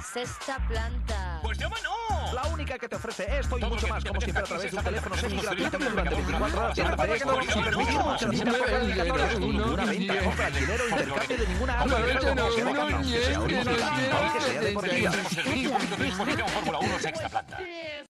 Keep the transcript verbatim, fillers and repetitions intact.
Sexta planta. ¡Pues llama no! La única que te ofrece esto y mucho más, como siempre, a través de un teléfono semi-gratuito que durante Feliz veinticuatro horas te ofrece esto sin permitir muchas visitas obligatorias, ninguna venta, compra, alquiler o intercambio de ninguna arma, que sea original, que sea deportiva. Disposición Fórmula uno Sexta planta.